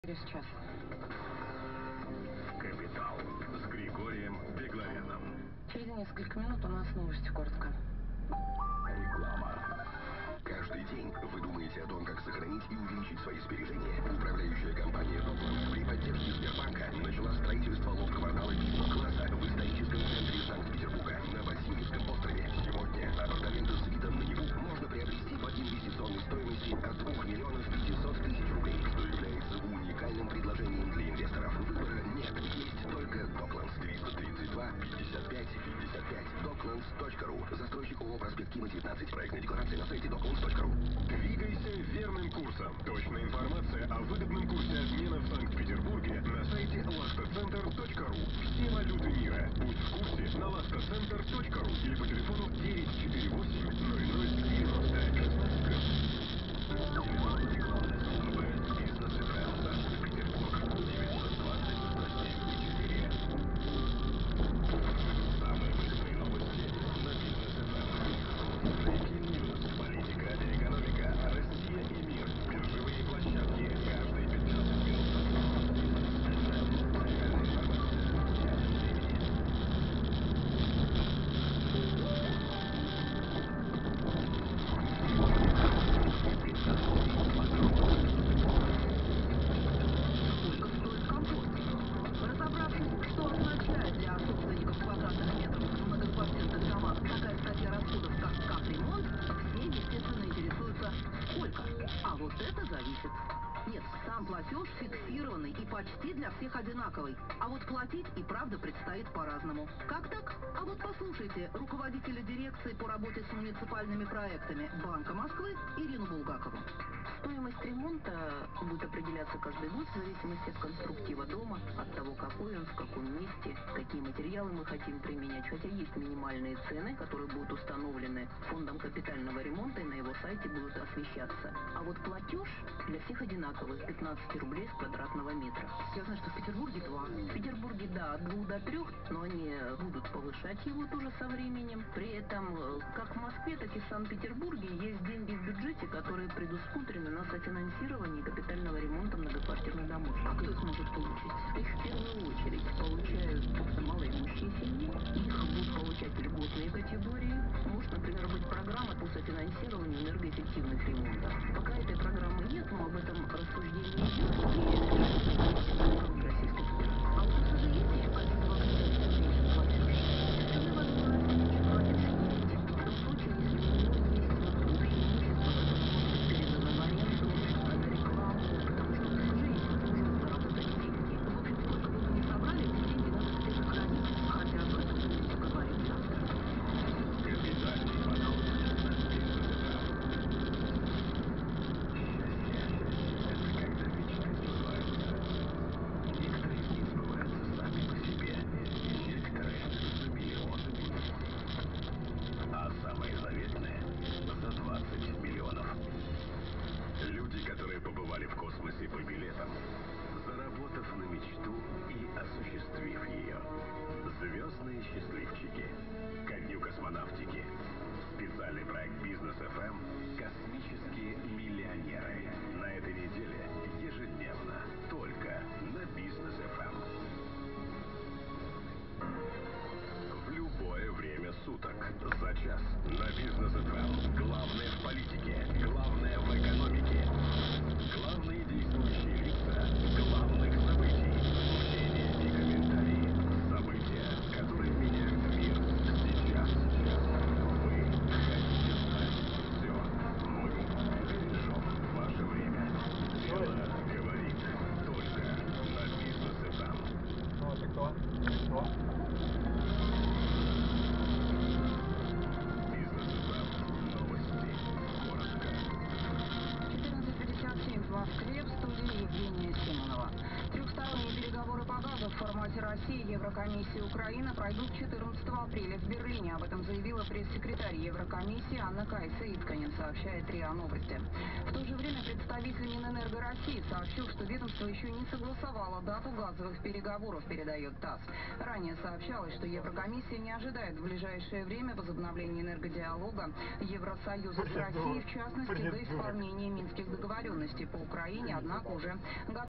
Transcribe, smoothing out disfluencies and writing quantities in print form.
Сейчас. Капитал с Григорием Бегларяном. Через несколько минут у нас новости коротко. Реклама. Каждый день вы думаете о том, как сохранить и увеличить свои сбережения. Управляющая компания Docklands при поддержке Сбербанка начала строительство лофт-квартала бизнес-класса в историческом центре Санкт-Петербурга на Васильевском острове. Сегодня апартаменты с видом на Неву можно приобрести по инвестиционной стоимости от 2 миллионов 500 тысяч рублей, что является уникальным предложением для инвесторов. Выбора нет, есть только Docklands. 332 55 55. Docklands.ru. Застройщик ООО «Проспект Кима, 19». Проектная декларация на сайте Docklands.ru. Двигайся верным курсом. Точная информация о выгодном курсе обмена в Санкт-Петербурге на сайте lastocenter.ru. Все валюты мира. Будь в курсе на lastocenter.ru или по телефону 948 00 90 16. Рекламная служба «Бизнес ФМ» Санкт-Петербург. 920 107 4. Самые быстрые новости на Бизнес ФМ. Breaking News. Политика, экономика, Россия и мир. Биржевые площадки. Каждые 15 минут. Реальная информация в реальном времени. Сколько стоит комфорт? Разобравшись, что означает для собственников квадратных метров в многоквартирных домах такая статья расходов, как капремонт, все, естественно, интересуются, сколько. А вот это зависит. Нет, сам платеж фиксированный и почти для всех одинаковый. А вот платить и правда предстоит по-разному. Как так? А вот послушайте руководителя дирекции по работе с муниципальными проектами Банка Москвы Ирину Булгакову. Стоимость ремонта будет определяться каждый год в зависимости от конструктива дома, от того, какой он, в каком месте, какие материалы мы хотим применять. Хотя есть минимальные цены, которые будут установлены фондом капитального ремонта и на его сайте будут освещаться. А вот платеж для всех одинаковый, 15 рублей с квадратного метра. Я знаю, что в Петербурге 2. В Петербурге, да, от 2 до 3, но они будут повышать его тоже со временем. При этом, как в Москве, так и в Санкт-Петербурге есть деньги в бюджете, которые предусмотрены на софинансирование капитального ремонта многоквартирных домов. А кто их может получить? Их в первую очередь получают малоимущие семьи, их будут получать льготные категории. Может, например, быть программа по софинансированию энергоэффективных ремонтов. Пока этой программы нет, но об этом рассуждение идет, и Российской Федерации. А у ТСЖ есть еще какие-то возможности платеж? Совершенно возможно, не платит что-нибудь. В том случае, если у него есть общее имущество, которое может быть передано в аренду, на рекламу, потому что у ТСЖ есть возможность заработать деньги. В общем, сколько бы вы ни собрали, эти деньги надо где-то хранить. Хотя об этом будете говорить завтра. Капитальный подход на Бизнес ФМ. Счастье — это когда мечты сбываются. Некоторые из них сбываются сами по себе, некоторые за миллионы. А самые заветные — за 20 миллионов. Люди, которые побывали в космосе по билетам, заработав на мечту и осуществив ее. Звездные счастливчики. Ко дню космонавтики. Специальный проект Бизнес ФМ «Космические миллионеры». На этой неделе ежедневно только на Бизнес ФМ. В любое время суток, за час на Бизнес ФМ. Главное в политике, главное в экономике. Главные действующие лица главных событий. Мнения и комментарии. События, которые меняют мир. Сейчас. Вы хотите знать все. Мы бережем ваше время. Дело говорит только на Бизнес ФМ. Бизнес ФМ. Новости. Коротко. 14:57 в Москве, в студии Евгения Симонова. Трехсторонние переговоры по газу в формате России, Еврокомиссии и Украины пройдут 14 апреля в Берлине. Об этом заявила пресс-секретарь Еврокомиссии Анна Кайса-Итканен, сообщает РИА Новости. В то же время представитель Минэнерго России сообщил, что ведомство еще не согласовало дату газовых переговоров, передает ТАСС. Ранее сообщалось, что Еврокомиссия не ожидает в ближайшее время возобновления энергодиалога Евросоюза и России, в частности, до исполнения минских договоренностей по Украине, однако уже